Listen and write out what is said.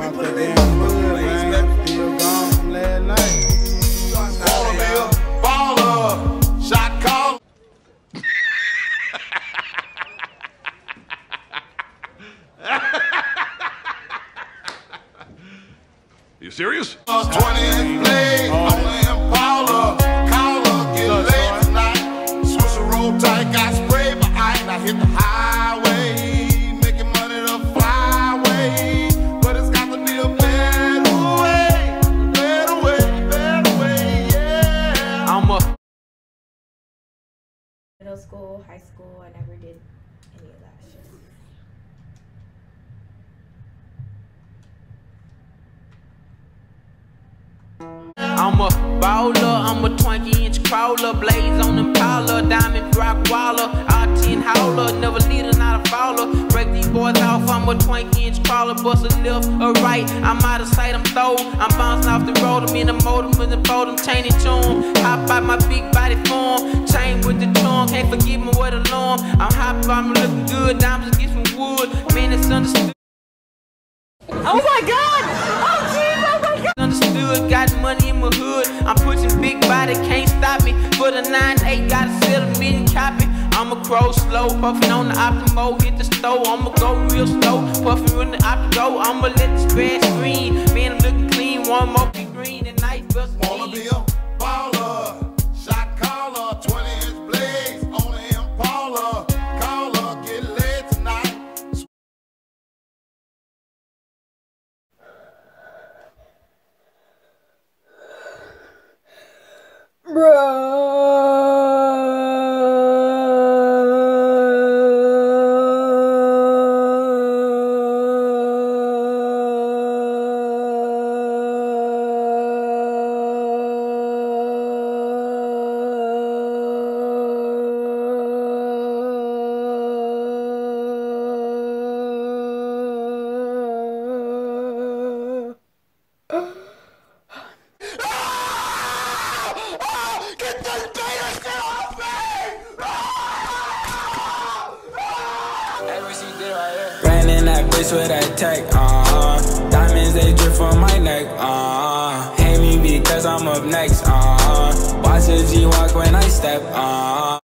about that damn hood, man. Still gone from last night. Wanna be a baller, shot call. You serious? 20th play on the Impala. Caller, get laid tonight. Switch a roll tight, got sprayed behind. I hit the highway, making money the flyway. But it's got to be a better way, yeah. I'm a middle school, high school, I never did any of that shit. I'm a baller, I'm a 20-inch crawler, blaze on them collar, diamond rock waller, R10 howler, never leader, not a fowler. Break these boys off, I'm a 20-inch crawler, bust a left or right, I'm out of sight, I'm throw. I'm bouncing off the road, I'm in the motor, with the photo, I'm chaining tune. Hop out my big body form, chain with the charm, can't forget me with alarm. I'm hot, I'm looking good, diamonds get some wood, man, it's understood. Oh my God! Oh jeez! Oh my God! Understood, got money in my hood. I'm pushing big body, can't stop me. For the 9-8, gotta sell a million copy. I'ma crow slow, puffin' on the Optimo, hit the stove. I'ma go real slow, puffin' when the Optimo. I'ma let the spread screen. Man, I'm looking clean, one more big green and nice bust. Wanna be a baller, shot caller, 20-inch blaze on the Impala. Caller, get laid tonight. Get this beta shit off me! Ran in that bitch with that tech, diamonds they drip from my neck, hate me because I'm up next, watch a G walk when I step,